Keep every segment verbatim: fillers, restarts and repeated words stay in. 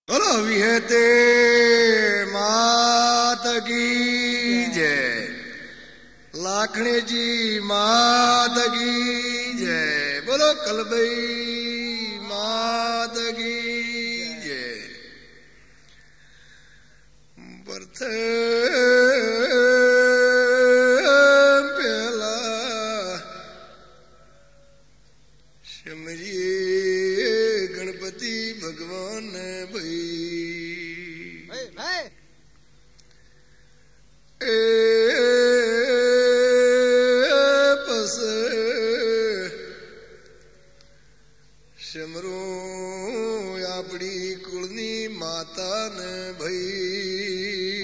બોલો વિહેતે માત કી જય, લાખણીજી માત કી જય, બોલો કલભાઈ માત કી જય. બર્થ પેલા સમજીએ ગણપતિ ભગવાન ભાઈ એ પસ સમરો આપણી કુળની માતા ને ભાઈ.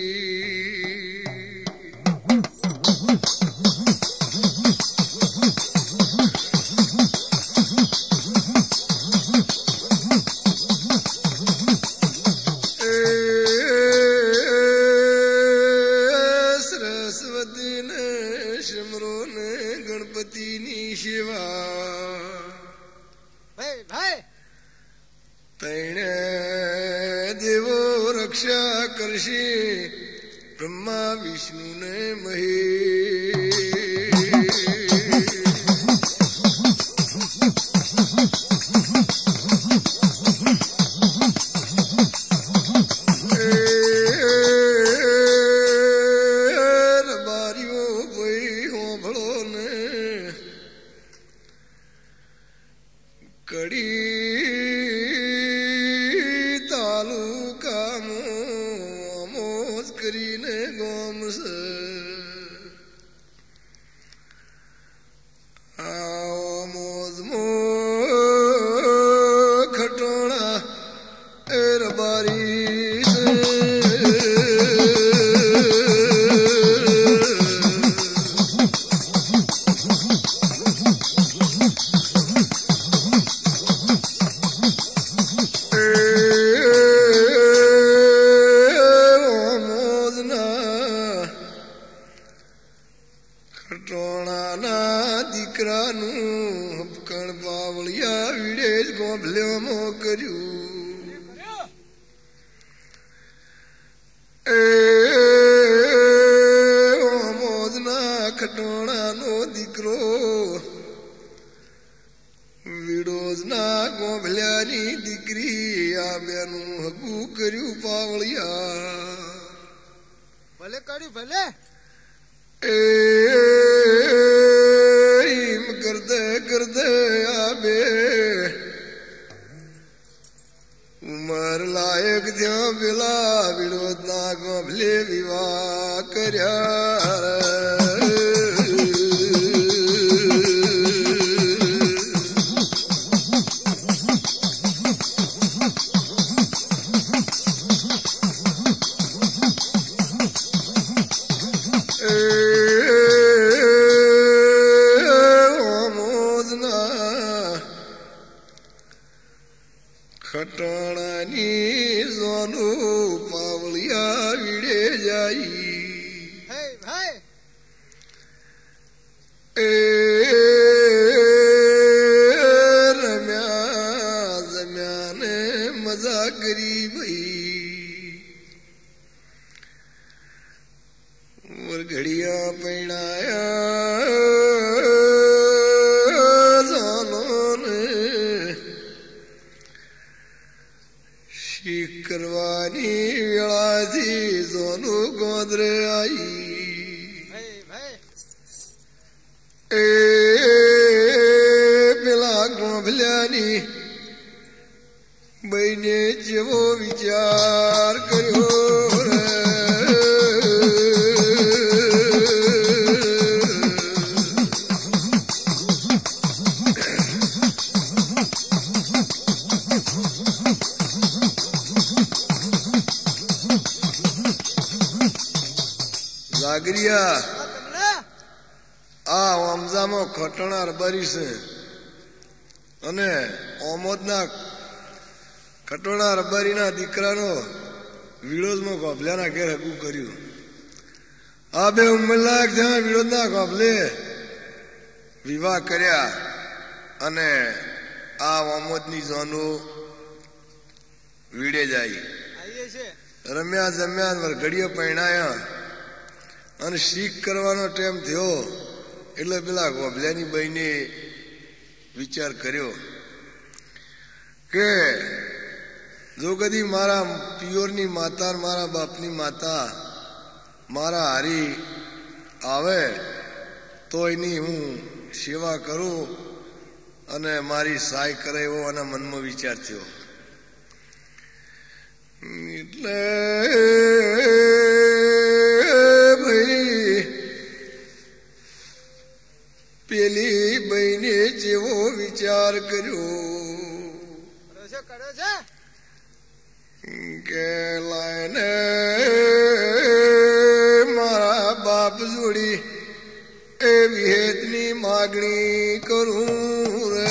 ગણપતિની સેવા તૈણે દેવો રક્ષા કરશે બ્રહ્મા વિષ્ણુ ને મહેશ. કડી તાલુકામાં મોજ કરીને ગોમ છે. આ મોજમાં ખટોણા એ રબારી ખટોણાના દીકરાનું હપકણ પાવળિયા વિડે જ ગોભલ્યોમો કર્યું. એ મોજના ખટોણાનો દીકરો વિડોજના ગોભલ્યાની દીકરી આ બેનું હગું કર્યું પાવળિયા. ભલે કર્યું ભલે. એમ કરતે કરતે આબે ઉમર લાયક ત્યાં પેલા વિરોધ ના ગોભલે વિવાહ કર્યા. ખટોણાની સોનું પાવળિયા વિડે જાય. એ રમ્યા જમ્યા ને મજા કરી ભાઈ. વરઘડિયા પૈણાયા શીખ કરવાની વેળાથી સોનું ગોદરે આઈ. એ પેલા ગોભલ્યાની બઈને જેવો વિચાર કર્યો રે. જાગરિયા આ ઓમજામાં ખટોણા રબારી છે અને ઓમોદના ખટોણા રબારીના દીકરાનો વિરોધમાં ગોભલ્યાના ઘેર હગું કર્યું. આ બે ઉમરલાયક જ્યાં વિરોધના ગોભલે વિવાહ કર્યા અને આ ઓમોદની જોનો વીડે જાય આઈએ છે રમ્યા જમ્યા ઘડીએ પરણાયા અને શીખ કરવાનો ટાઈમ થયો એટલે પેલા ગોભલાની બહેને વિચાર કર્યો કે જો કદી મારા પિયોરની માતા મારા બાપની માતા મારા હારી આવે તો એની હું સેવા કરું અને મારી સહાય કરે એવો આના મનમાં વિચાર થયો. એટલે ભાઈ પેલી બહેને જેવો વિચાર કર્યો કે લાઈને મારા બાપ જોડી એ વિહેતની માગણી કરું રે.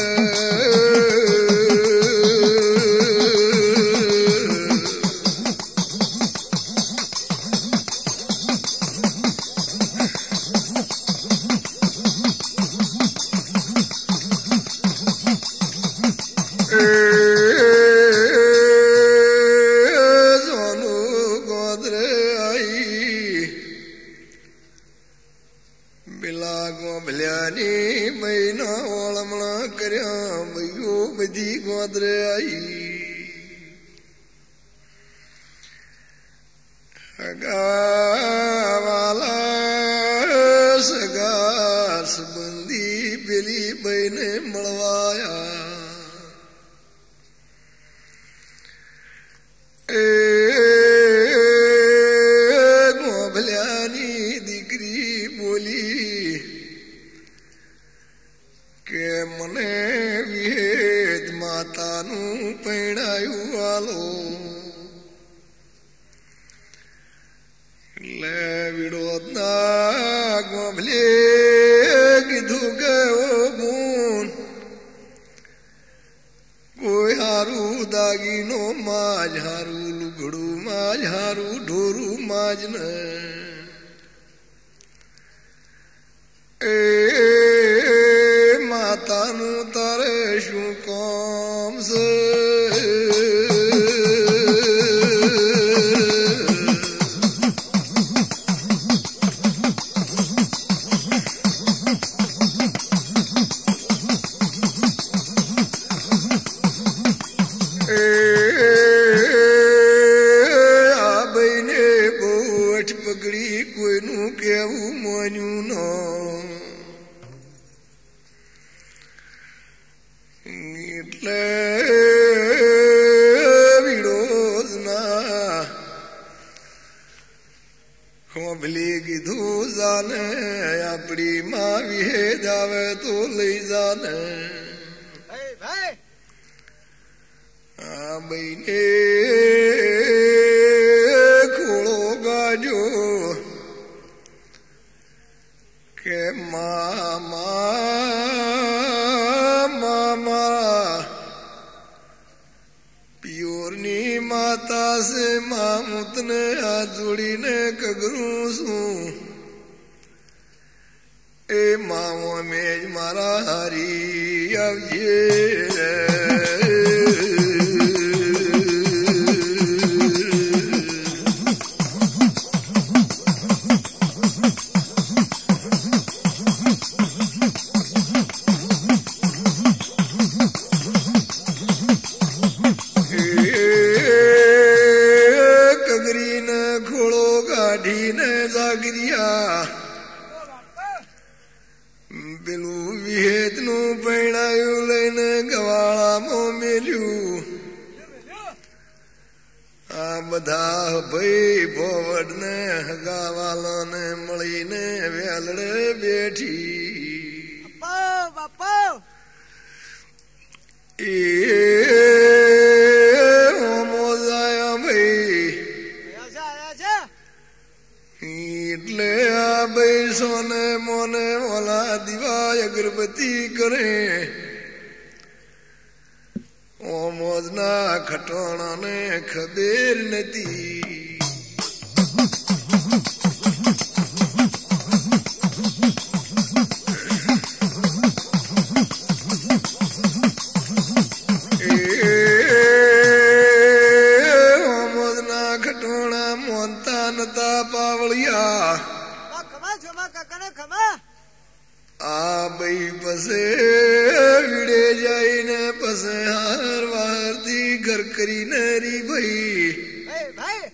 વળિયા ખમા ખમા કાકાને ખમા આ ભાઈ પસે વિડે જઈને પસે હાર વારથી ઘર કરીને રી ભાઈ ભાઈ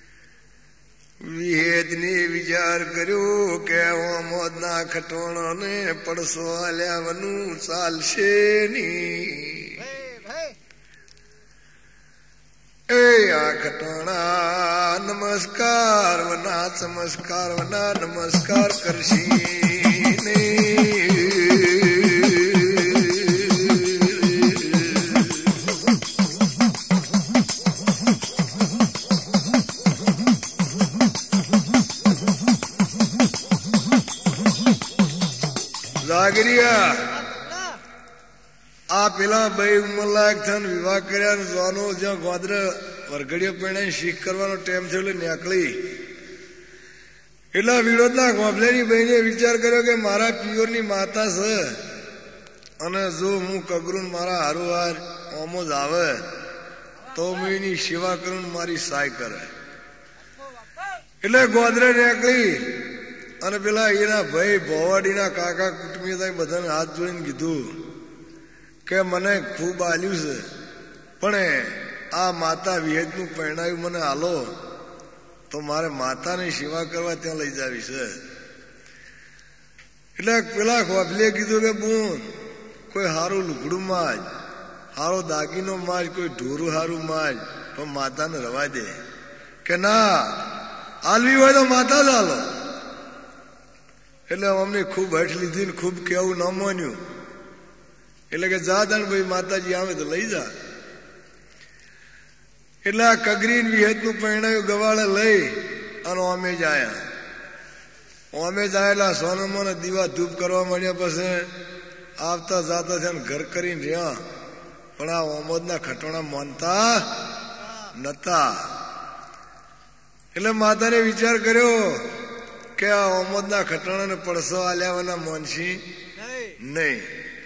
વિહેદને વિચાર કર્યો કે મોદના ખટોણો ને પડસો આલ્યાવાનું ચાલશે નહીં. એ આ ખટોણા નમસ્કાર વના ચમસ્કાર વના નમસ્કાર કરશી ને જાગરિયા આ પેલા ભાઈ ઉંમર લાયક થઈને વિવાહ કર્યા જોવાનો જ્યાં ગોદર વરઘડીઓ પહેણાઈ શીખ કરવાનો ટાઈમ થયો એટલે નીકળી એટલા વિરોધના ગોભલેની બહેને વિચાર કર્યો કે મારા પિયોરની માતા છે અને જો હું કગરું મારા હારું હાર ઓમો જ આવે તો હું એની સેવા કરું મારી સહાય કરે એટલે ગોદરે નીકળી અને પેલા એના ભાઈ ભોવાડીના કાકા કુટુંબી બધાને હાથ જોડીને કીધું કે મને ખૂબ આલ્યું છે પણ આ માતા વિહેજનું પરણાયું મને હાલો તો મારે માતાની સેવા કરવા ત્યાં લઈ જાવી છે. એટલે પેલા ખોફલીએ કીધું કે બુન કોઈ સારું લુગડું માજ, સારો દાગીનો માજ, કોઈ ઢોરું સારું માજ, પણ માતાને રવા દે. કે ના આલવી હોય તો માતા જ હાલો. એટલે અમને ખૂબ હઠ લીધી ને ખૂબ કેવું ન માન્યું. એટલે કે જા દાણ ભાઈ માતાજી આવે તો લઈ જા. એટલે આ કગરીન વિહેતનું પરણાયું ગવાળે લઈ અને અમે જ આયા. અમે જ આયેલા સોનમોને દીવા ધૂપ કરવા માંડ્યા. પછી આવતા જાતા છે ને ઘર કરીને રહ્યા. પણ આ ઓમોદના ખટોણા માનતા નતા. એટલે માતાને વિચાર કર્યો કે આ ઓમોદના ખટોણાને પડસો આલ્યાવાના મોનશી નહીં.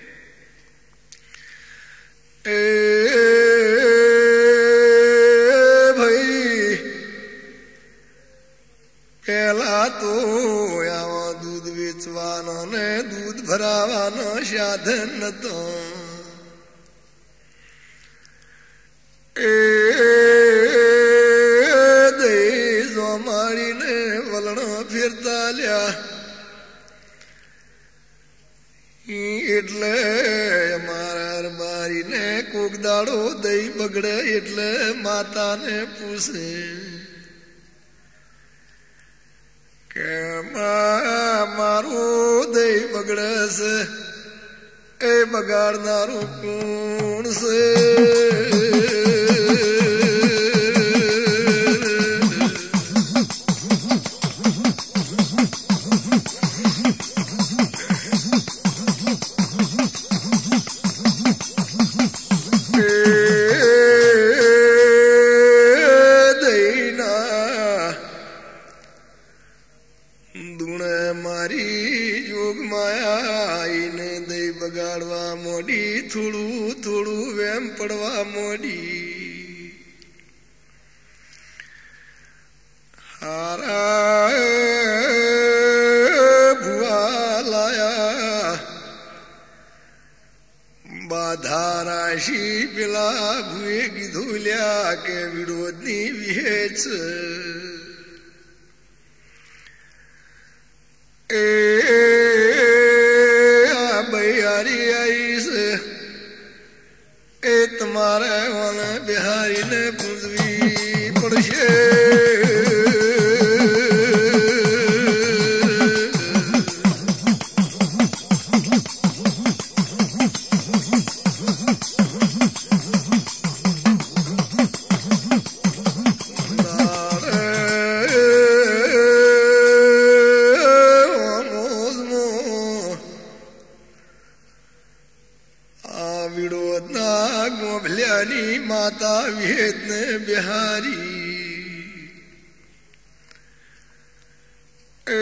એ ભાઈ પેલા તો આવા દૂધ વેચવાનો ને દૂધ ભરાવાનો સાધન નતો. એ દઈ જોમાડીને વલણો ફેરતા લ્યા. એટલે મારા મારીને કોક દાડો દઈ બગડે એટલે માતાને પૂછે કે મારું દઈ બગડે છે એ બગાડનારું કોણ છે? બગાડવા મોડી થોડું થોડું વેમ પડવા મોડી. હારા ભુવા લાયા બાધા રાશી પેલા ભુએ કીધું લ્યા કે વિરોધની વિહેચ એ એ તમારે મને બિહારીને પૂજવી પડશે. ગોભલ્યાની માતા વિહેતને બિહારી એ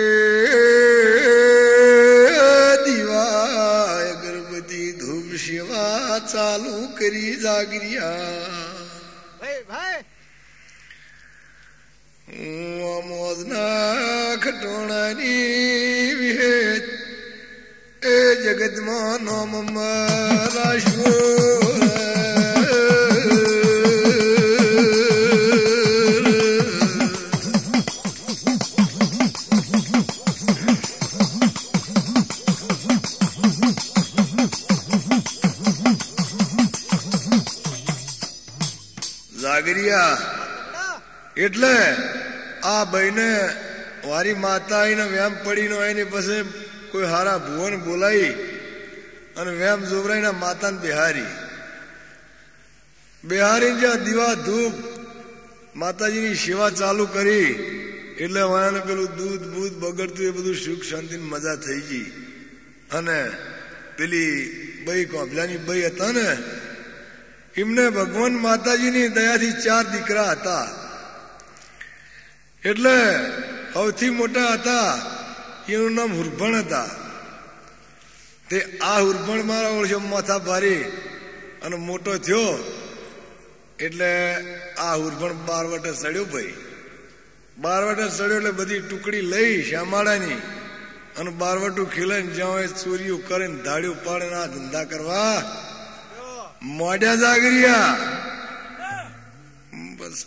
દીવા અગરબત્તી ધૂપ સેવા ચાલુ કરી જાગરિયા. મોદના ખટોણાની વિહેત એ જગતમાં નોમ મરાશો જાગરિયા એટલે આ બહેને વારી માતા એને વ્યામ પડીનો એની પાસે કોઈ હારા ભુવન બોલાવી અને વ્યામ જોવરાઈના માતાને બિહારી બિહારી જ્યાં દીવા ધૂપ માતાજીની સેવા ચાલુ કરી એટલે વાળાને પેલું દૂધ બૂધ બગડતું એ બધું સુખ શાંતિ મજા થઈ ગઈ અને પેલી બઈ કોભલાની બઈ હતા ને એમને ભગવાન માતાજીની દયાથી ચાર દીકરા હતા એટલે સૌથી મોટા હતા એનું નામ હુરભણ હતા તે આ હુરભણ મારા ઓળખો માથા ભારી અને મોટો થયો એટલે આ હુરભણ બાર વટે ચડ્યો ભાઈ બાર વટે ચડ્યો એટલે બધી ટુકડી લઈ શ્યામાળાની અને બારવટું ખીલાઈને જ્યાં ચોરીઓ કરીને ધાડ્યું પાડે આ ધંધા કરવા મોઢ્યા જાગરિયા બસ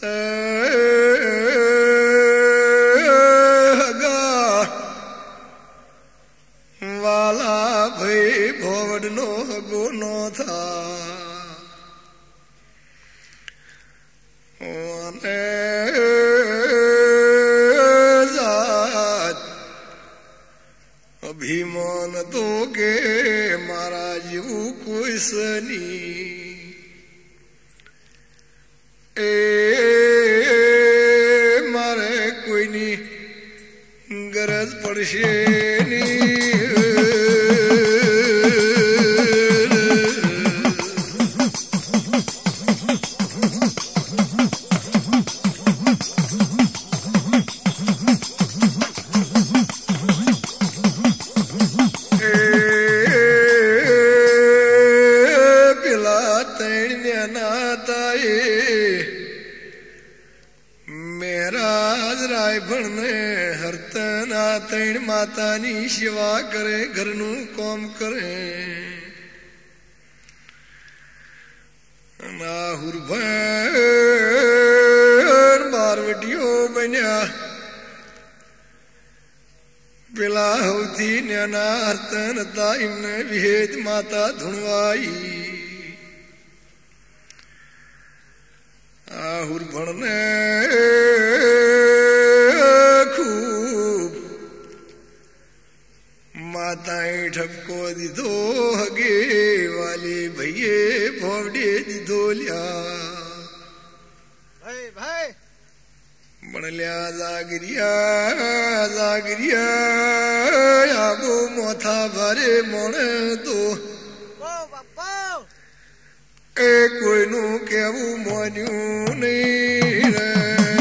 વાલા ભાઈ ભોવડ નો હગો નો થા અભિમાન તો કે મારા જેવું કોઈ સની એ મારે કોઈની ગરજ પડશે ની માતાની સેવા કરે ઘરનું કામ કરે હુરભણ બારવટીઓ બન્યા પેલા સૌથી નાના હર્તન હતા એમને વિહેત માતા ધૂણવાઈ આ હુરભણ ને માતાએ ઠપકો દીધો હગે વાલે ભાઈએ ભોવડે દીધો લ્યા બણલ્યા જાગરિયા જાગરિયા આબો મોથા ભારે મોણે તો એ કોઈનું કેવું મોન્યું નહીં રે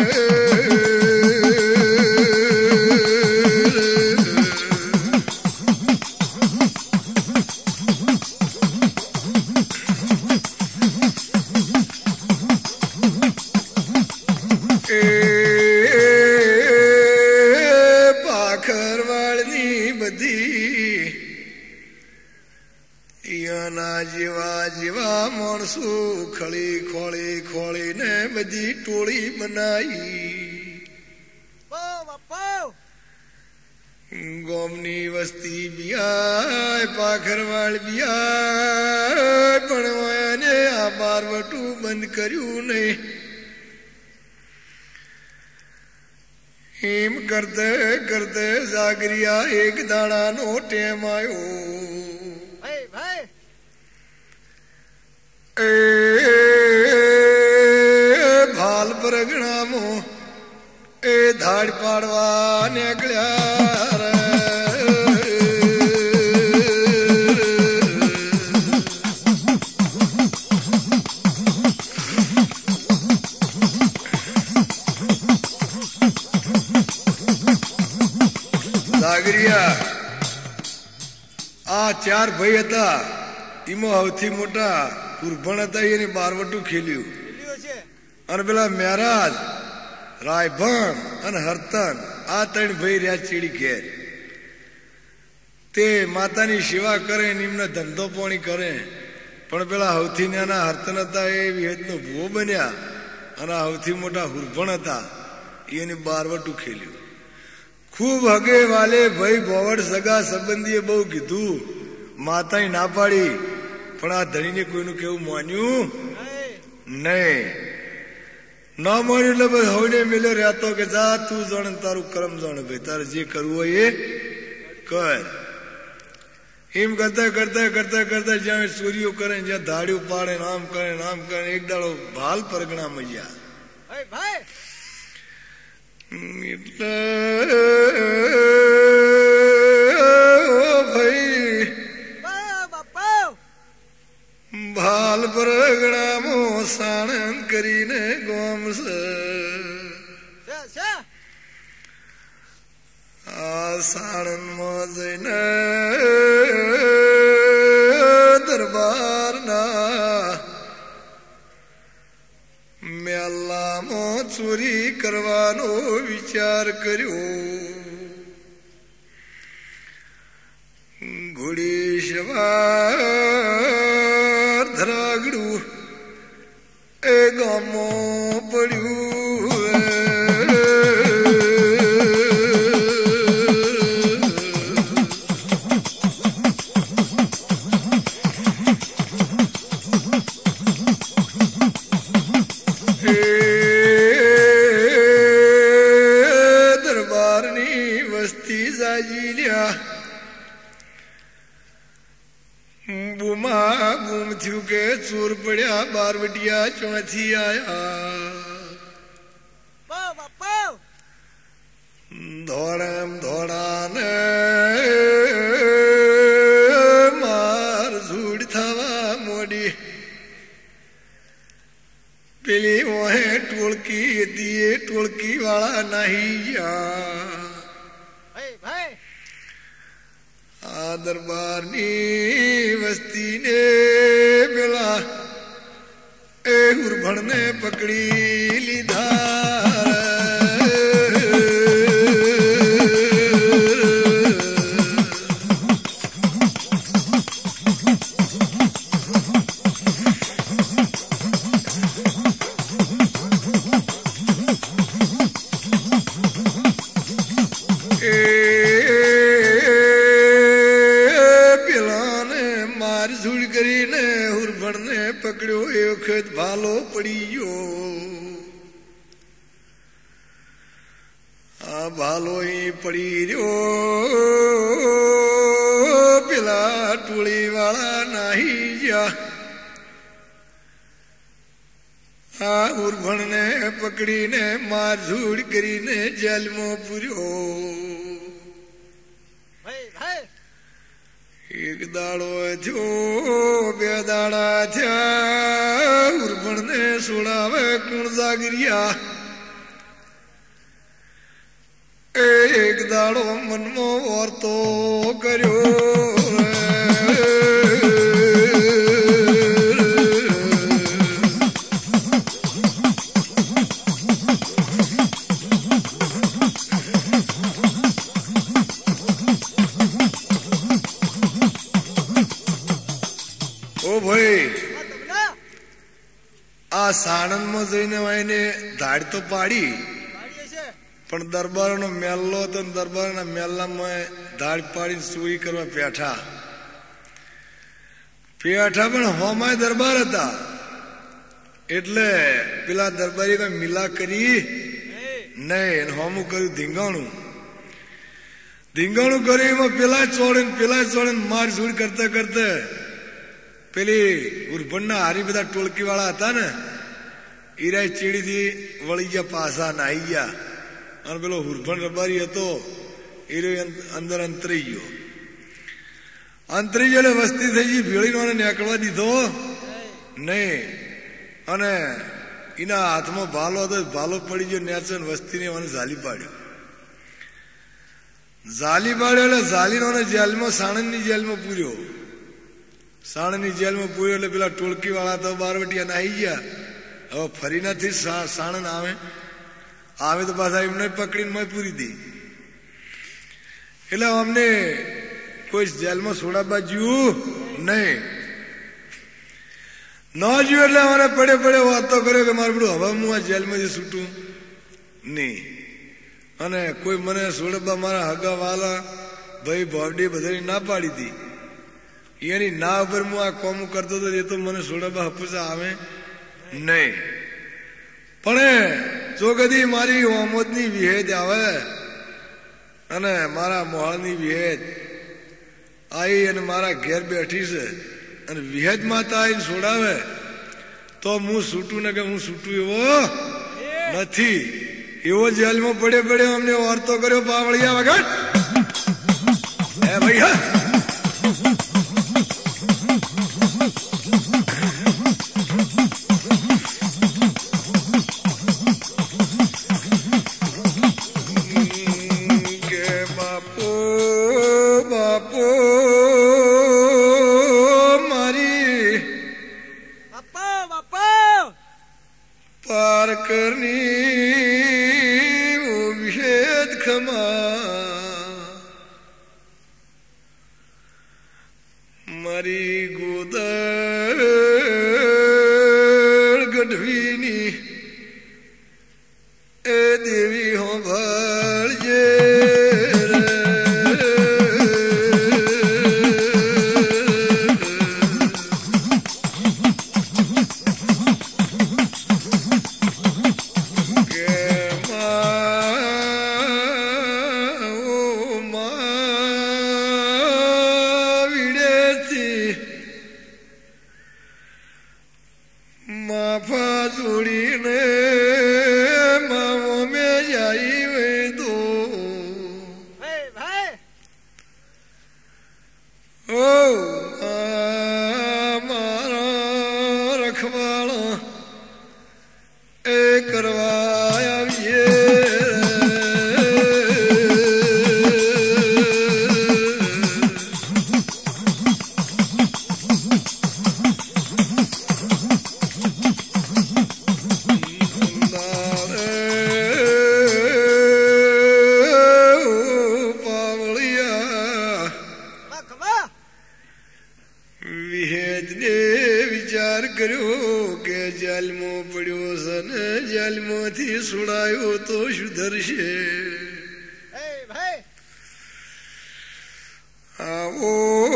જેવા જેવા માણસો ખળી ખોળી ખોળી ને બધી ટોળી બનાવી ગોમની વસ્તી બિયાય પાખરવાળ બિયાય પણ એને આ બારવટું બંધ કર્યું નહીં એમ કરતે કરતે જાગરિયા એક દાડાનો ટેમ આવ્યો એ ભાલ પરગણામો એ ધાડ પાડવા નીકળ્યા જાગરિયા આ ચાર ભાઈ હતા એમાં સૌથી મોટા હુરભણ હતા એને બારવટું ખેલ્યું અને પેલા મહારાજ રાયભણ અને હરતન આ ત્રણ ભાઈ રહ્યા ચીડી ઘેર. તે માતાની સેવા કરે ને એમને ધંધો પોણી કરે. પણ પેલા સૌથી નાના હર્તન હતા એ વિહતનો ભૂવો બન્યા અને સૌથી મોટા હુરભણ હતા એને બારવટું ખેલ્યું. ખૂબ હગે વાલે ભાઈ બોવડ સગા સંબંધીએ બહુ કીધું, માતાએ ના પાડી, પણ આ ધણીને કોઈનું કેવું માન્યું નહીં. ના માન્યું એટલે બસ હવે મેલ્યો રહેતો કે જા તું જાણે તારું કર્મ જાણે ભાઈ, તારે જે કરવું હોય એ કર. એમ કરતા કરતા કરતા કરતા જ્યાં ચોરીઓ કરે જ્યાં ધાડ્યું પાડે આમ કરે આમ કરે એક દાડો ભાલ પરગણા મજ્યા. એટલે ભાઈ ભાલ પરગણામાં સાણંદ કરીને ગોમ છે. આ સાણંદમાં જઈને દરબારના મેલામાં ચોરી કરવાનો વિચાર કર્યો. ઘોડી સવાર ધરાગડું એ ગામમાં પડ્યું. બુમા બુમ થયું કે ચોર પડ્યા બારવટિયા ચોથી આયા. ધોળમ ધોળાને માર ઝૂડ થવા મોડી. પેલી ઓહે ટોળકી હતી એ ટોળકી વાળા નાહી ગયા. આ દરબારની વસ્તીને પેલા એ હુરભણને પકડી લીધા. પકડ્યો એ વખત ભાલો પડી ગયો. આ ભાલો એ પડી રહ્યો. પેલા ટોળી વાળા નાહી ગયા. આ ઉર્ભણને પકડીને મારઝૂડ કરીને જેલમાં પૂર્યો. એક દાડો થયો, બે દાડા થયા, ઉર્ભણને સોડાવે કુણ જાગરિયા. એક દાડો મનમાં વર્તો કર્યો. આ સાણંદમાં જઈને એને ધાડ તો પાડી, પણ દરબારનો મેલ્લો હતો ને દરબારના મેલ્લામાં ધાડ પાડીને ચોરી કરવા પેઠા પેઠા પણ હોમાય દરબાર હતા. એટલે પેલા દરબારી કઈ મિલા કરી નહીં, હોમું કર્યું ધીંગાણું. ધીંગાણું કર્યું એમાં પેલા ચોડે પેલા ચોડે માર ઝૂડ કરતા કરતા પેલી ઉર્ભણના હારી બધા ટોળકી વાળા હતા ને ઈરાય ચીડીથી વળી ગયા, પાછા નાહી ગયા. અને પેલો ઉર્ભણ રબારી હતો એ અંદર અંતરી ગયો. અંતરી ગયો એટલે વસ્તી થઈ ગઈ, ભેળીનો નીકળવા દીધો નહીં. અને એના હાથમાં ભાલો હતો, ભાલો પડી ગયો નેચર વસ્તીને મને ઝાલી પાડ્યો. ઝાલી પાડ્યો એટલે ઝાલીનો જેલમાં સાણંદની જેલમાં પૂર્યો. સાણંદની જેલમાં પૂર્યો એટલે પેલા ટોળકી વાળા તો બારવટિયા નાહી ગયા. હવે ફરી નથી સાણંદ આવે આવે તો પાછા એમને પકડીને મેં પૂરી દી. એટલે અમને કોઈ જેલમાં છોડાવવા જ્યું નહીં. ન જ્યું એટલે અમારે પડે પડે વાતો કર્યો કે મારે બધું હવે હું આ જેલમાંથી છૂટું નહીં. અને કોઈ મને છોડાવવા મારા હગા વાલા ભાઈ ભાવડી બધાની ના પાડી હતી. એની ના ઉપર હું આ કોમ કરતો હતો એ તો મને છોડાવવા હપુસા આવે નહીં. પણ જો કદી મારી ઓમોદની વિહેદ આવે અને મારા મોહાળની વિહેદ આવી અને મારા ઘેર બેઠી છે અને વિહેદ માતા આવીને છોડાવે તો હું છૂટું ને કે હું છૂટું એવો નથી. એવો જેલમાં પડે પડે અમને વાર્તો કર્યો પાવળિયા વગર. હે ભાઈ હા મારી ગોદળ ગઢવીની એ દેવી હો ભળજે માફા જોડીને માવો મે જાય વેદો ઓ મારા રખવાળા એ કરવા આવીએ વિચાર કર્યો કે જેલમાં પડ્યો છે ને જેલમાંથી છોડાયો તો સુધરશે. આવો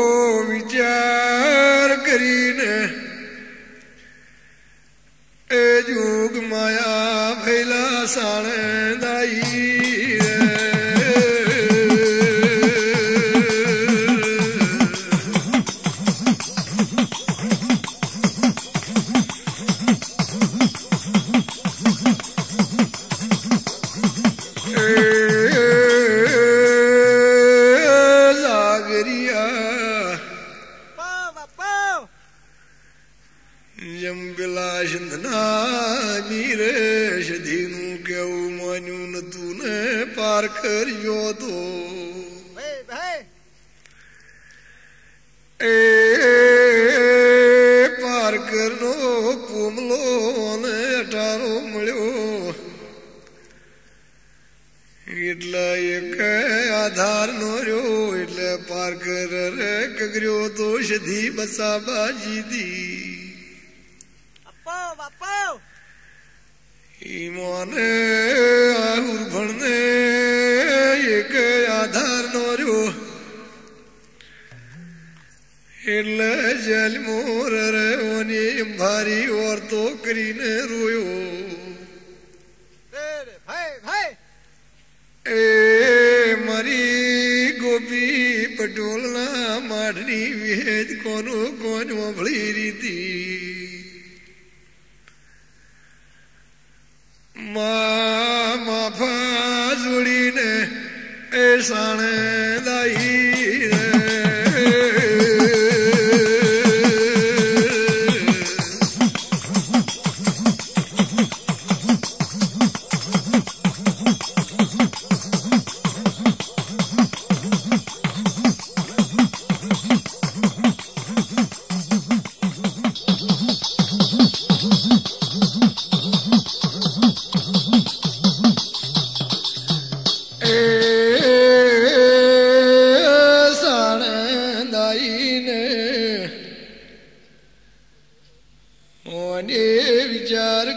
વિચાર કરીને એ જોગ માયા ભૈલા સાણે દાઈ ધીનું કેવું માન્યું નતું ને પાર કર્યો તો એ પારકર નો પોમલો ને અટારો મળ્યો એટલે એક આધાર નો રહ્યો એટલે પારકર રે કગર્યો તો સધી બસાબા જીદી ઈમાને આહુર ભણને એક આધાર નો રહ્યો એટલે જેલ મોર રેવાની ભારી વાર્તો કરીને રોયો. એ મારી ગોપી પટોલના માઢની વેદ કોનો કોન વળી રીતી માફા જોડીને એ સાણે દાઈ એ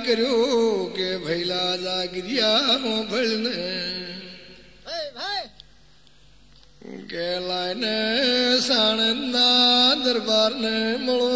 કર્યો કે ભૈલા જાગરિયા મોભળને કે લાઈને સાણંદના દરબારને મળો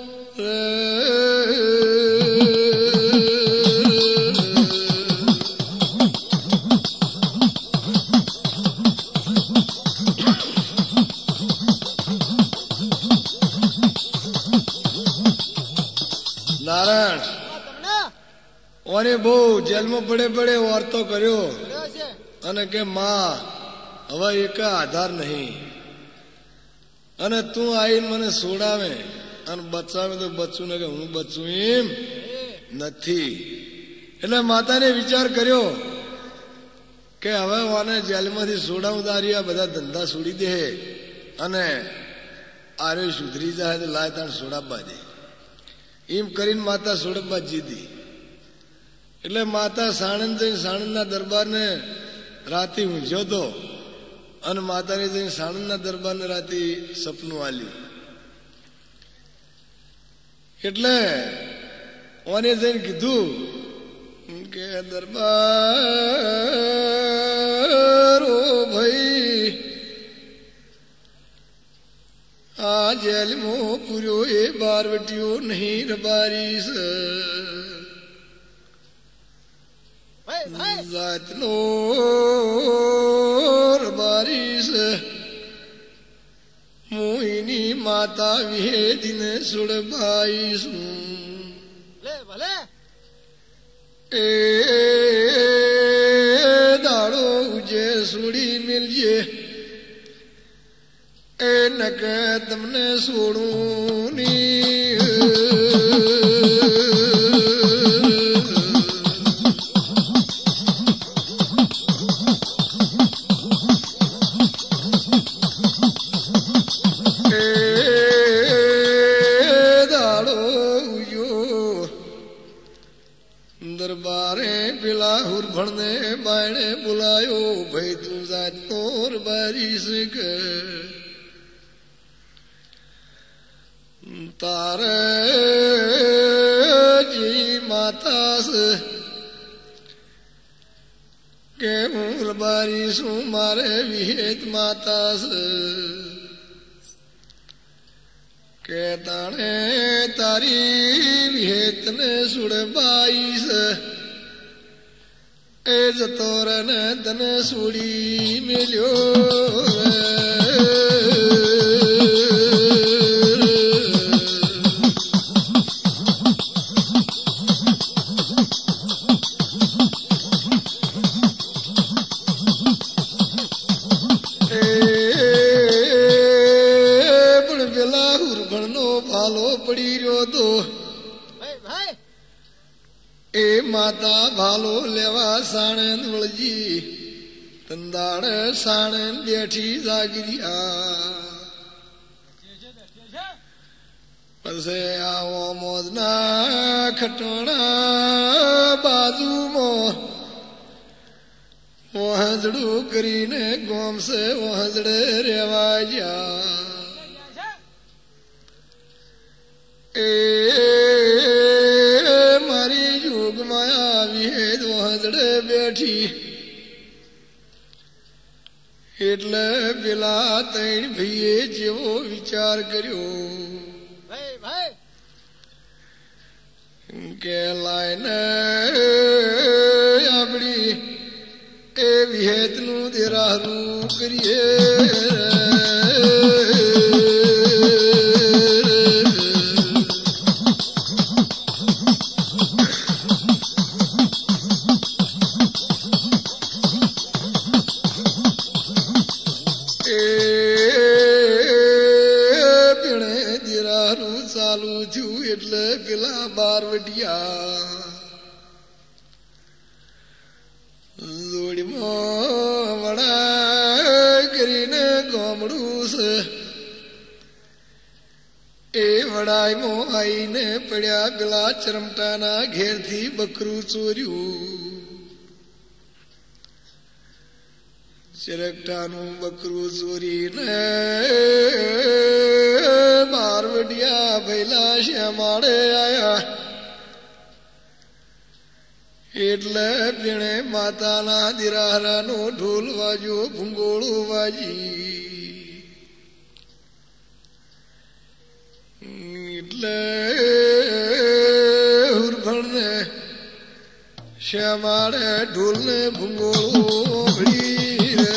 નારાયણ ઓને બહુ જેલમાં પડે પડે વાર્તો કર્યો અને કે માં હવે એક આધાર નહીં અને તું આવીને મને સોડાવે અને બચાવે તો બચું ને કે હું બચું એમ નથી. એટલે માતાને વિચાર કર્યો કે હવે ઓને જેલમાંથી સોડાવદારી આ બધા ધંધા છોડી દે અને આરે સુધરી જાય તો લાય તાણ સોડાવવા દે એમ કરીને માતા સોડબા જીતી. એટલે માતા સાણંદ જઈને સાણંદના દરબારને રાતે ઊંઝ્યો હતો અને માતાને જઈને સાણંદના દરબારને રાતે સપનું આલ્યું. એટલે ઓને જઈને કીધું કે દરબાર ઓ ભાઈ આ જેલમાં પૂર્યો એ બારવટીઓ નહીં રબારીશ જાતનો રબારીશ મોહિની માતા વિહેદીને સુડબાઈશું એ દાડો ઉજે સુડી મિલજે એ નક તમને છોડું ની એ દાડો ઉયો દરબારે પેલા હુરભણને બાયણે બોલાયો ભાઈ તું જાત તોર બારી શીખ તારે જી માતા કે હું રબારી શું મારે વિહેત માતા કે તાણે તારી વિહેતને સુડબાઈશ એ જતો રને તને સુડી મેલ્યો પડી રહ્યો તો એ માતા ભાલો લેવા સાણંદ વળજી તંદાડ સાણંદ બેઠી જાગરિયા પછી આવો મોજના ખટોણા બાજુમાં વહજડું કરીને ગોમસે વહજડે રેવા ગયા એ મારી યુગમાં આવી વહજડે બેઠી એટલે પેલા ત્રણ ભાઈએ જેવો વિચાર કર્યો કે લાઈને આપણી એ વિહેતનું દેરાહરું કરીએ ચાલુ થયું એટલે પેલા બારવટિયા જોડીમાં વડા કરીને ગામડું છે એ વડાઈમાં આવીને પડ્યા પેલા ચરમટાના ઘેરથી બકરું ચોર્યું ચરકટાનું બકરું ચોરીને બારવટિયા ભૈલા શ્યામાળે આયા જેણે માતાના દિરાહરાનો ઢોલ વાજ્યો ભૂંગોળો વાજી એટલે હુરભણને શ્યામાડે ઢોલને ભૂંગોળો ભળી રે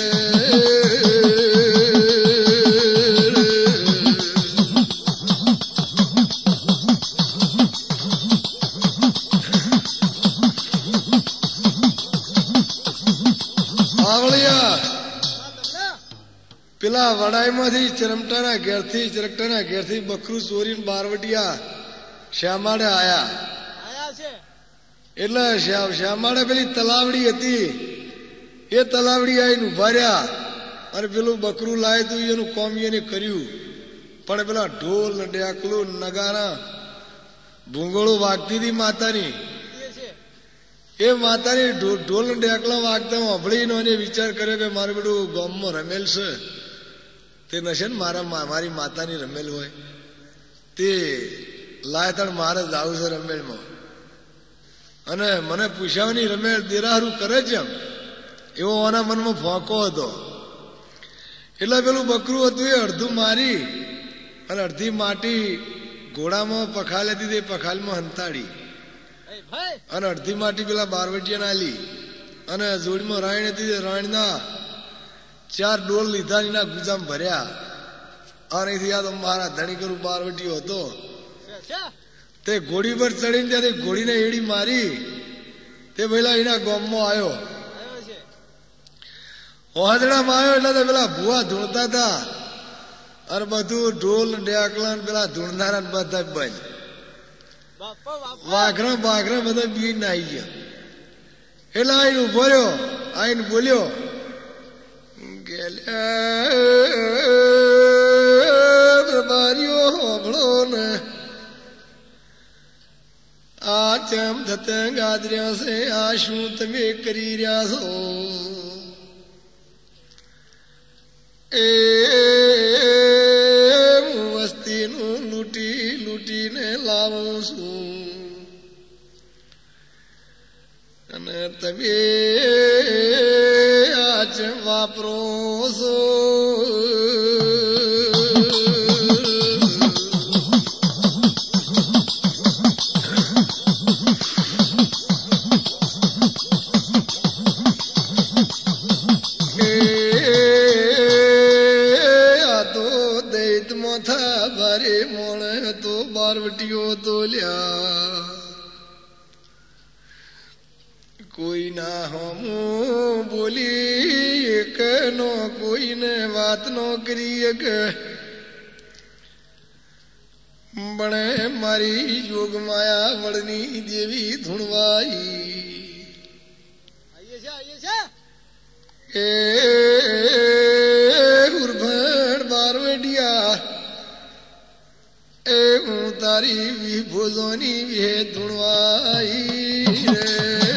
પેલા વડાઈમાંથી ચરમટાના ઘેરથી ચરકટાના ઘેરથી બકરું ચોરીને બારવટિયા શ્યામાડે આયા એટલે શ્યામાડે પેલી તલાવડી હતી એ તલાવડી આવીને ઉભા રહ્યા અને પેલું બકરું લાય તું એનું કોમ એને કર્યું પણ પેલા ઢોલ ને ડેકલું નગારા ભૂંગોળું વાગતી હતી માતાની એ માતાની ઢોલ ને ડેકલા વાગતા અભળીનો એને વિચાર કર્યો કે મારું બધું ગામમાં રમેલ છે તે નશે ને મારા મારી માતાની રમેલ હોય તે લાય તણ મારે જ આવું છે રમેલમાં અને મને પૂછ્યાની રમેલ દેરાહરું કરે છે એમ એવો આના મનમાં ફોંકો હતો એટલે પેલું બકરું હતું એ અડધું મારી અને અડધી માટી ઘોડામાં પખાલ હતી તે પખાલમાં હંતાડી અને અડધી માટી પેલા બારવટિયાને આલી અને જોડીમાં રાયણ હતી રાયણના ચાર ડોલ લીધા એના ગુજામ ભર્યા અને યાદ મારા ધણી કરું બારવટીયો હતો તે ઘોડી પર ચડીને ત્યાંથી ઘોડીને એડી મારી તે પેલા એના ગામમાં આવ્યો હોજડામાં આવ્યો એટલે પેલા ભુવા ધૂણતા હતા અને બધું ઢોલ ડેકલા પેલા ધૂણનારા બધા બંધ વાઘરા બાઘરા બધા બી નાઈ ગયા એટલે આઈને ઉભો રહ્યો આઈને બોલ્યો પ્રભારીઓ હોભળો ને આ ચમ થતે ગાદર્યા છે આ શું તમે કરી રહ્યા છો એ હું વસ્તીનું લૂંટી લૂંટીને લાવું છું અને તમે આજ વાપરો છો ભારે મોણે તો બારવટીઓ તો લ્યા કોઈ ના હમું બોલી એક નો કોઈને વાત નો કરી કે બણે મારી યોગ માયા વળની દેવી ધૂણવાઈ એ ઉર્ભણ બારવટિયા એ હું તારી વિભોજોની વિહે ધૂણવાઈ રે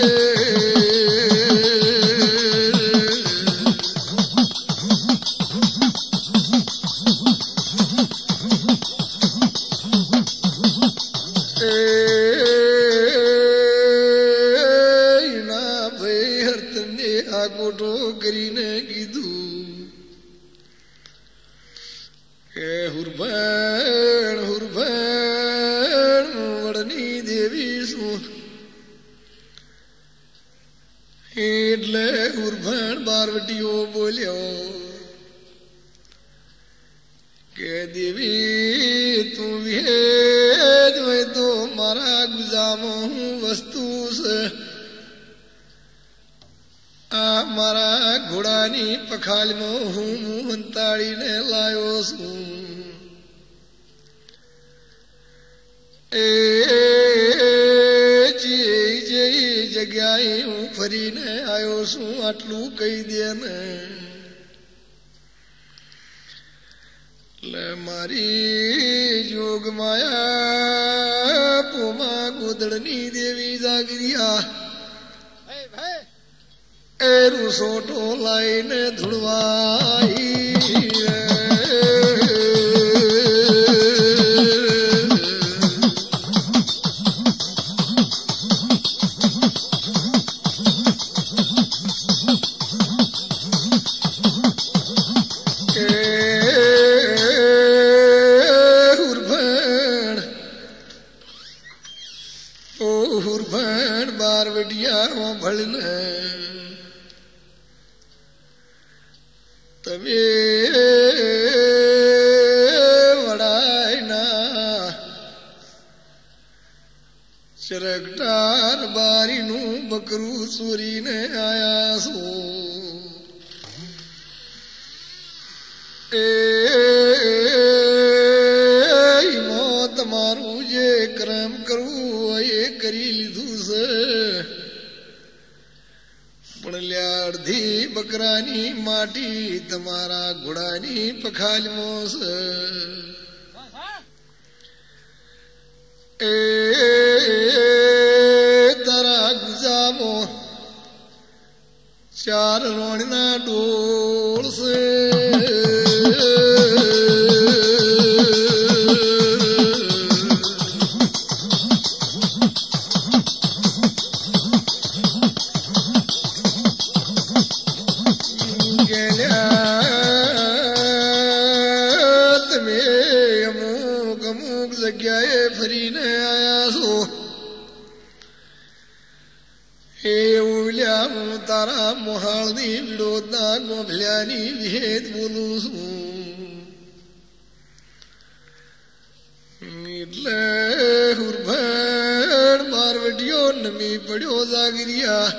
એના ભાઈ હર્તને આ કોટો કરીને કીધું કે હુરભણ હુરભણ વડની દેવી શું એટલે હુરભણ બારવટીઓ બોલ્યો કે દેવી તું વિહેજ હોય તો મારા ગુજામાં હું વસ્તુ છે આ મારા ઘોડાની પખાલમાં હું હંતાડીને લાયો છું એ જે જગ્યાએ હું ફરીને આવ્યો છું આટલું કહી દે ને એટલે મારી જોગ માયા પોમા ગોદડની દેવી જાગરિયા એ રૂસોટો લાઈને ધૂળવાઈ તમે વડાયના ચરકટાર બારીનું બકરું ચોરીને આયા છો એ તમારું જે કર્મ કરવું એ કરી લીધું છે પણ લ્યા અડધી બકરાની માટી તમારા ઘોડાની પખાલમાં છે એ તારા ગુજામાં ચાર રોણના ડોળ છે જગ્યાએ ફરીને આયા છો એવું લ્યા હું તારા મોહાળની વિડોદના ગોભલ્યાની વિહેદ બોલું છું એટલે હુરભણ બારવટીયો નમી પડ્યો જાગરિયા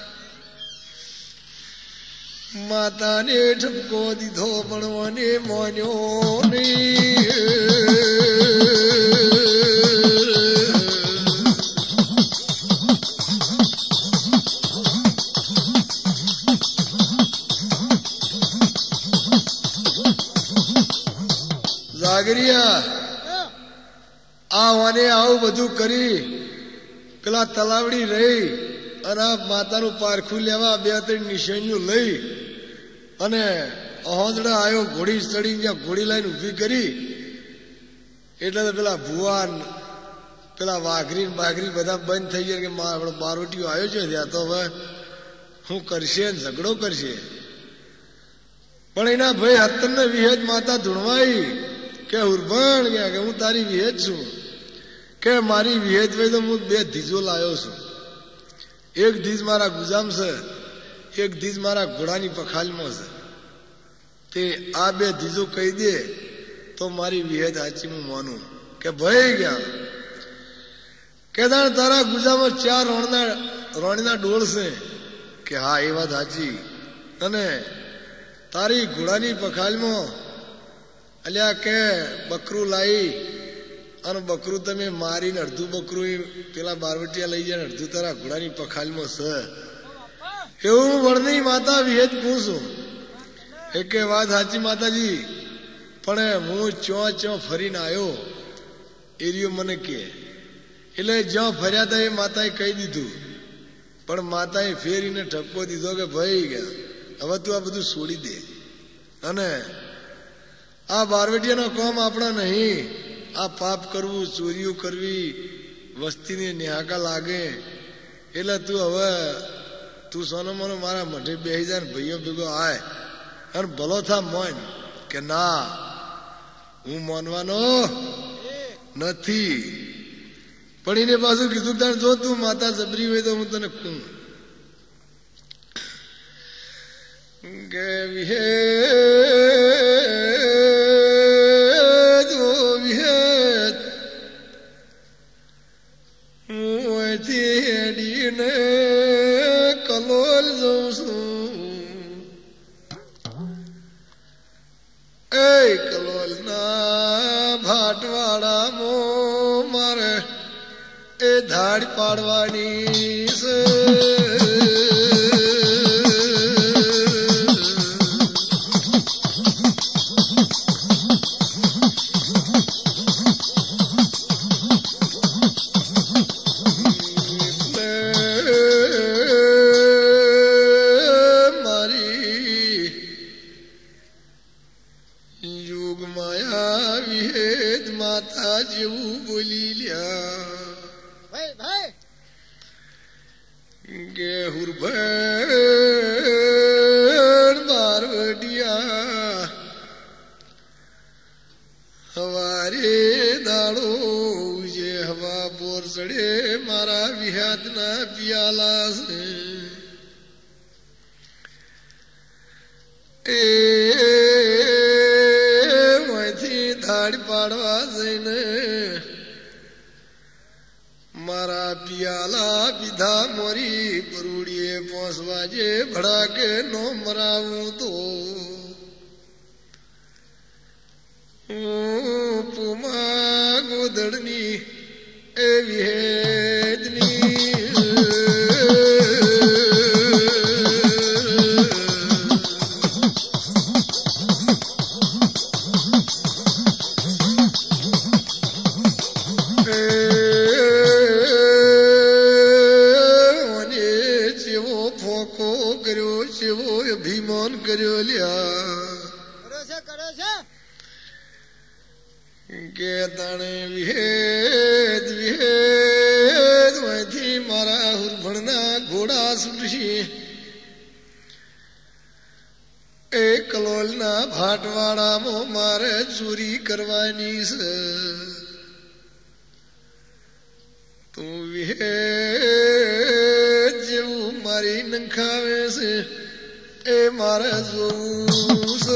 માતાને ઠપકો દીધો પણ મને મોન્યો નહીં જાગરિયા આ વાને આવું બધું કરી પેલા તલાવડી રહી અને આ માતાનું પારખું લેવા બે ત્રણ નિશાનીઓ લઈ અને અહોંદડા આવ્યો ઘોડી ચડી ત્યાં ઘોડી લાઈન ઊભી કરી એટલે તો પેલા ભુવાન પેલા વાઘરી બાઘરી બધા બંધ થઈ ગયા કે આપણો બારોટીઓ આવ્યો છે ત્યાં તો હવે શું કરશે ઝઘડો કરશે પણ એના ભાઈ હતનને વિહેદ માતા ધૂણવાઈ કે હુરભણ કે હું તારી વિહેદ છું કે મારી વિહેદ ભાઈ તો હું બે ધીજો લાવ્યો છું એક ધીજ મારા ગુજામ છે એક ધીજ મારા ઘોડાની પખાલમાં છે તે આ બે ધીજો કહી દે તો મારી વિહેદ સાચી હું માનું કે ભાઈ ગયા કે તારા ગુજામાં ચાર રોણના રોણીના ડોળ છે કે હા એ વાત સાચી અને તારી ઘોડાની પખાલમાં અલ્યા કે બકરું લાવી અને બકરું તમે મારીને અડધું બકરું પેલા બારવટિયા લઈ જાય અડધું તારા ઘોડાની પખાલમાં છે એવું હું વર્ણની માતા વિહેદ પૂછું એક વાત સાચી માતાજી પણ હું ચો ચો ફરીને આવ્યો એરિયો મને કે એટલે જ્યાં ફર્યા હતા એ માતાએ કહી દીધું પણ માતાએ ફેરીને ઠપકો દીધો કે ભાઈ ગયા હવે તું આ બધું છોડી દે અને આ બારવટિયાનો કામ આપણા નહીં આ પાપ કરવું ચોરીઓ કરવી વસ્તીને ન્યાકા લાગે એટલે તું હવે તું સોનો મોનો મારા મઢે બેસી જાય ને ભાઈઓ ભેગો આય અને ભલો થા મોન કે ના હું માનવાનો નથી પણ એને પાછું કીધું તાર જો તું માતા જબરી હોય તો હું તને કહું કે વિહે કલોલ જઉં છું એ કલોલ ના ભાટવાડા મો મારે એ ધાડ પાડવાની છે જેવું બોલી લ્યા કે હુરભણ બારવડિયા હવારે દાડો જે હવા બોર ચડે મારા વિહાતના પિયાલા છે એ ધાડ પાડવા જઈને મારા પિયાલા પીધા મોરી પરુડીએ પોસ વાજે ભડાકે નો મરાવું તો પુમા ગોદડની એવી હેદની અભિમાન કર્યો લ્યા કે તાણે વિહેદ વિહેદ અહીંથી મારા હુરભણના ઘોડા છૂટશે એ કલોલના ભાટવાડામાં મારે ચોરી કરવાની છે તું વિહેદ જેવું મારી નંખાવે છે એ મારે જોવું છે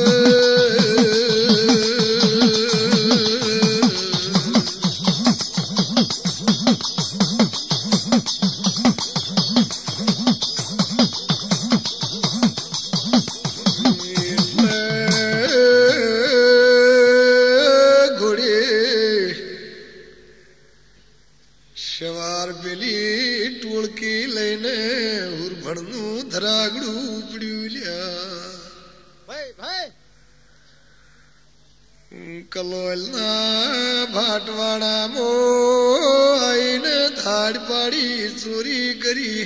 સવાર પેલી ટોળકી લઈને હુરભણનું ધરાગડું ઉપડ્યું લ્યા કલોલના ભાટવાડામાં આઈને ધાડ પાડી ચોરી કરી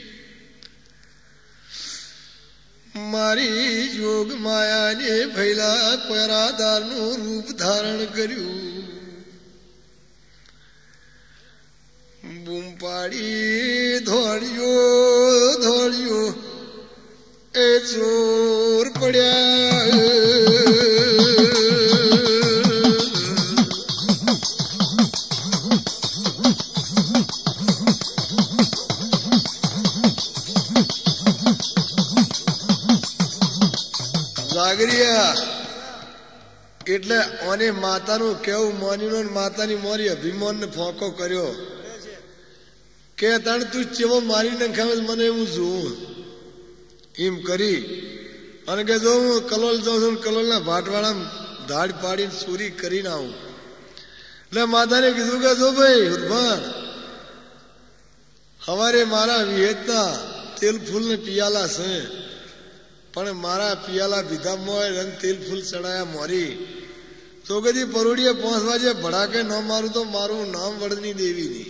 મારી યોગ માયાને ભૈલા પરાદારનું રૂપ ધારણ કર્યું બૂમ પાડી ધોળ્યો ધોળ્યો એ ચોર પડ્યા જાગરિયા એટલે ઓને માતાનું કેવું માન્યું માતાની મોરી અભિમાન ને ફોંકો કર્યો કે તાણ તું ચેવો મારી નખાવે મને હું જોઉં એમ કરી અને કે જો હું કલોલ જાઉં છું કલોલના ભાટવાળા ધાડ પાડીને ચોરી કરીને આવું એટલે માતાને કીધું કે જો ભાઈ હુરભાણ સવારે મારા વિહેતના તેલ ફૂલ ને પિયાલા છે પણ મારા પિયાલા પીધા મોય અને તેલ ફૂલ ચડાયા મોરી તો કદી પરોડીએ પાંચ વાગે ભડાકે ન મારું તો મારું નામ વડની દેવી ની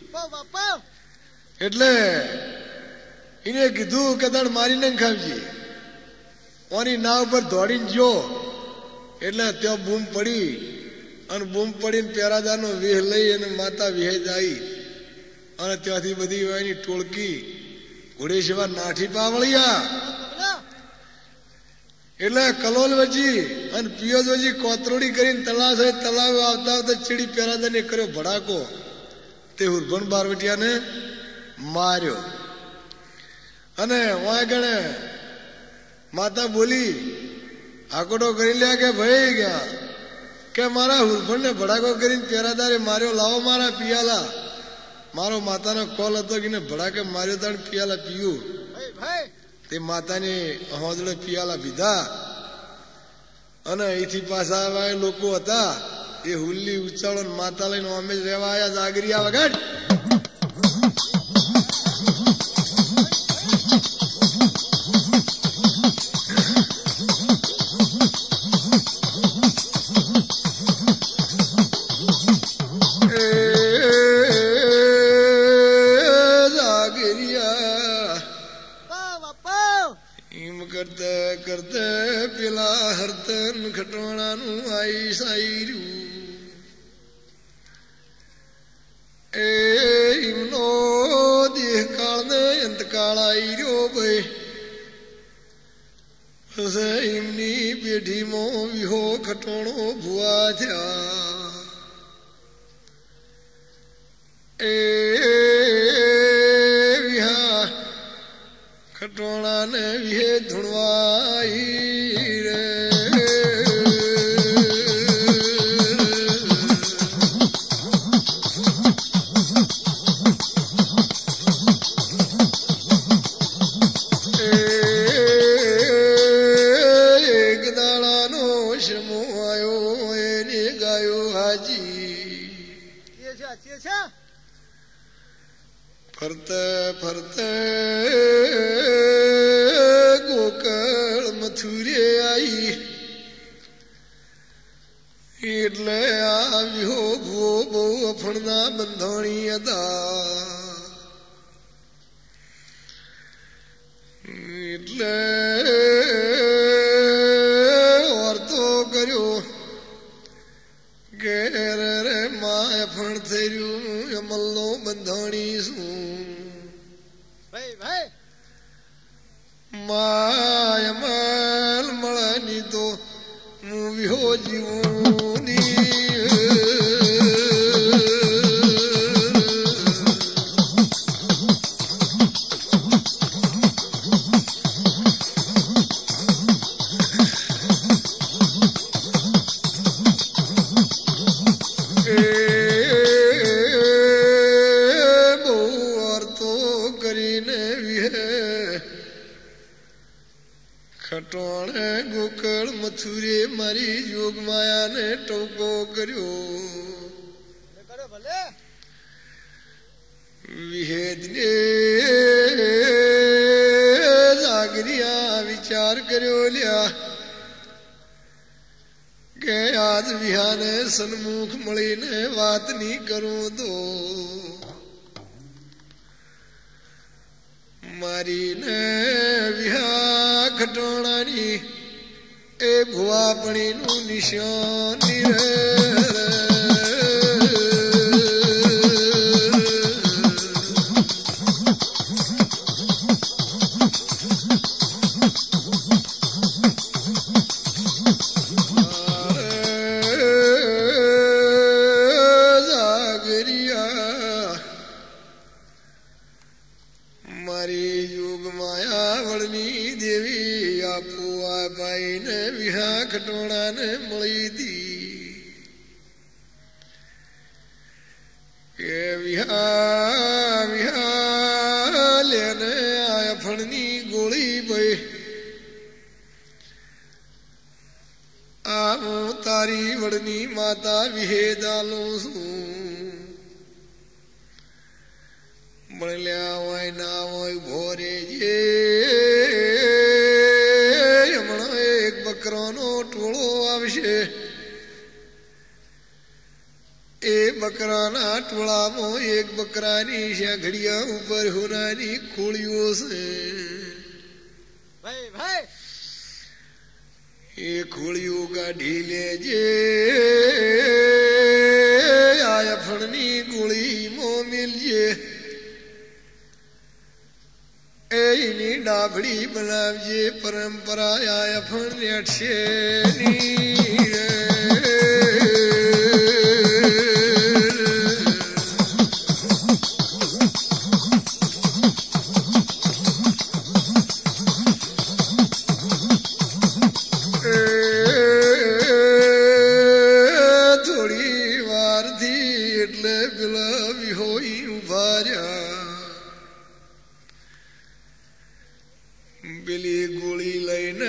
એટલે એને કીધું કે તાણ મારી ને ખાવજી ઓની નાવ ઉપર દોડીને જો એટલે ત્યાં બૂમ પડી અને બૂમ પડીને પેરાદાર નો વેહ લઈ અને માતા વિહે જાય અને ત્યાંથી બધી એની ટોળકી ઘોડે સેવા નાઠી પાવળિયા એટલે કલોલ વજી અને પિયોજ વજી કોતરોડી કરીને તળાવ છે તળાવ આવતા આવતા ચીડી પેરાદાર ને કર્યો ભડાકો તે હુરભણ બારવટિયાને માર્યો અને વાગણે માતા બોલી આકોડો કરી લ્યા કે ભાઈ ગયા કે મારા હુરભણ ને ભડાકો કરીને પેરાદારે માર્યો લાવો મારા પિયાલા મારો માતાનો કોલ હતો કે ભડાકે માર્યો તાણ પિયાલા પીયું તે માતાને હોજડે પિયાલા પીધા અને અહીંથી પાછા આવ્યા લોકો હતા એ હુલ્લી ઉચાળો માતા લઈને અમે રહેવા આવ્યા જાગરિયા વગાડ કરતા કરતા પેલા હરતન ખટોણાનું આઈ સાયર્યું એ એમનો દેહકાળ ને અંતકાળ આવી રહ્યો ભાઈ એમની પેઢીમાં વિહો ખટોણો ભુવા થયા એ વિહા ખટોણા ને વિહે ધૂણવાઈ રે फरते फरते गोकळ मथुरे आई એટલે આવ્યો ભો બહુ અફણના બંધાણી હતા એટલે વર્તો કર્યો કે રે માં અફણ થઈ રહ્યું અમલનો બંધાણી શું ભાઈ ભાઈ માં અમલ મળની તો હું વિહો જીવું ખટોણે ગોકળ મથુરે મારી જોગ માયાને ટોકો કર્યો વિહેદને જાગરિયા વિચાર કર્યો લ્યા કે આજ વિહાને સન્મુખ મળીને વાત ની કરું તો મારીને વિહા ખટોણાની એ ભુવાપણીનું નિશાની રે ખટોણાને મળી હતી કે વિહા વિહા લેને આયા ફળની ગોળી ભાઈ આ હું તારી વડની માતા વિહેદાલો છું મળ્યા હોય ના હોય ભોરે જે બકરાનો ટોળો આવશે એ બકરાના ટોળામાં એક બકરાની ઘડિયા ઉપર હોનાની ખોળીઓ છે ભાઈ ભાઈ એ ખોળીઓ કાઢી લેજે આયા ફળની ગોળીમાં મિલજે એની ડાભડી બનાવજે પરંપરા આયા ફણ છે થોડી વારથી એટલે પેલા વિહોઈ ઉભા રહ્યા પેલી ગોળી લઈને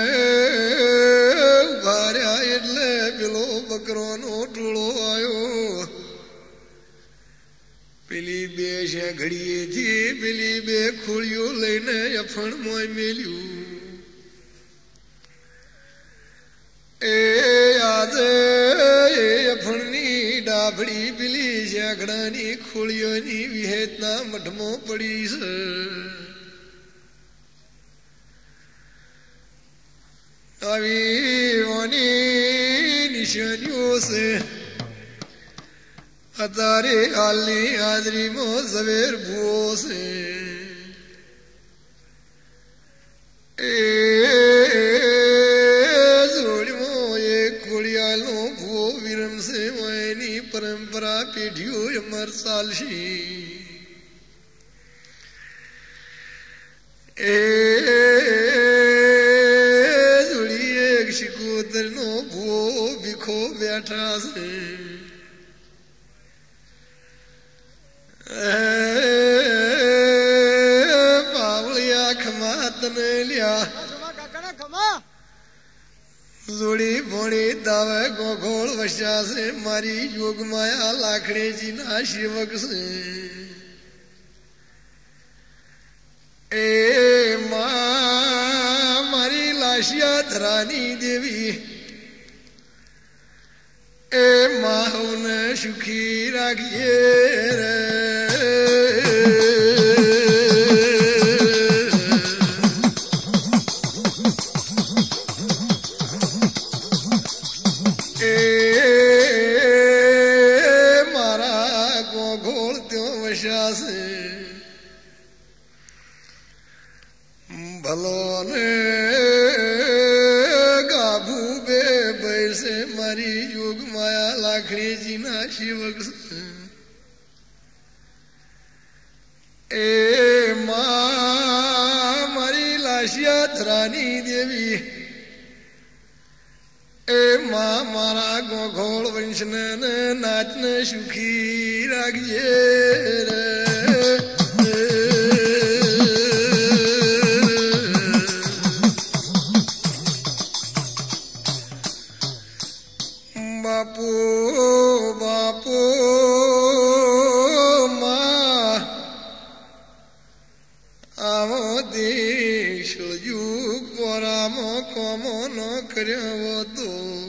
ઉભા રહ્યા એટલે પેલો બકરોનો ટોળો આવ્યો પેલી બે છે ઘડીએથી પેલી બે ખોળીઓ લઈને અફણમાં મેલ્યું એ આજે એ અફણની ડાભડી પેલી શેકડાની ખોળીઓની વિહેતના મઠમાં પડી છે આવી ઓની નિશાનીઓ છે અત્યારે હાલની હાજરીમાં ઝવેર ભૂવો છે એ જોડમાં એક ખોડિયાલનો ભૂવો વિરમશે એની પરંપરા પેઢીઓ અમર ચાલશે એ શિકોતરનો ભૂવો ભીખો બેઠા છે પાવળિયા ખમા તને લ્યા જોડી ભોણી દાવે ગોગોળ વસ્યા છે મારી યોગ માયા લાખડેજી ના સેવક છે એ માં મારી લાશિયા ધરાની દેવી એ માહુને સુખી રાખીએ રે ભલો ને ગાભુ બે બૈસે મારી યોગ માયા લાખણીજી ના શિવક એ માં મારી લાશિયા ધરાની દેવી એ માં મારા ગોઘોળ વંશને નાચને સુખી રાખજે રે બાપુ બાપુ માં આવો દેશ યુગ પરામો કોમો ન કર્યો તો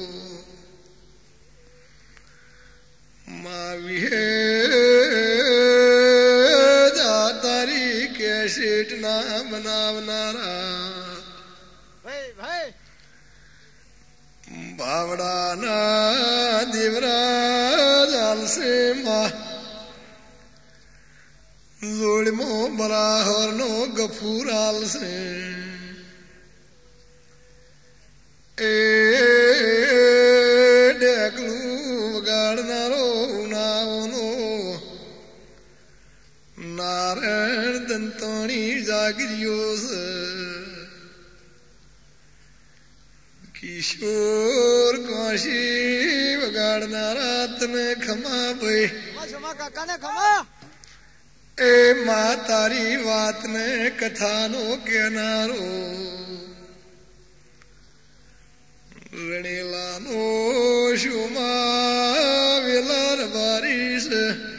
માં વિહે તારી કેસેટ ના બનાવનારા ભાવડાના દેવરાજ આલસે માં જોડમો બરાહર નો ગફૂર આલસે એ ડેકલું વગાડનારો નાવનો નારાયણ દંતણી જાગરીયો છે કિશોર કાશી વગાડનારા તને ખમા ભાઈ કાકાને ખમા એ માં તારી વાતને કથાનો કેનારો રણેલાનો શુમા વેલાર બારીશ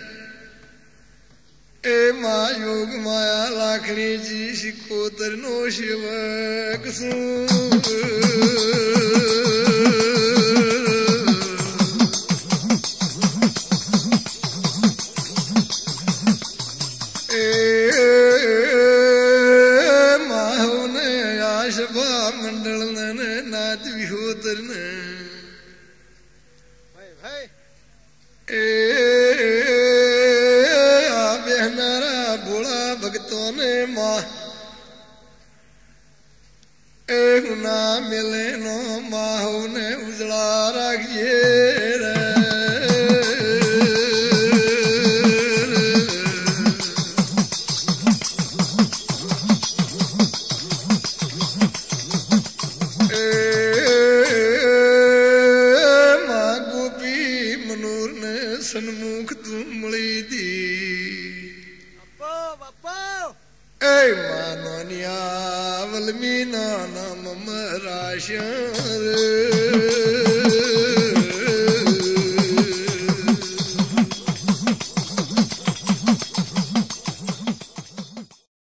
એ માં યોગ માયા લાખણીજી શિકોતર નો શિવક શું માહુને આશભા મંડળ ને નાચ વિહોતર ને એ આ બેહનારા ભોળા ભક્તો ને માં એ ના મિલે નો માહુને ઉજળા રાખીએ રે સન્મુખ તું મળી દી એ માનોનિયા વલમી નાના મમ રાશ રે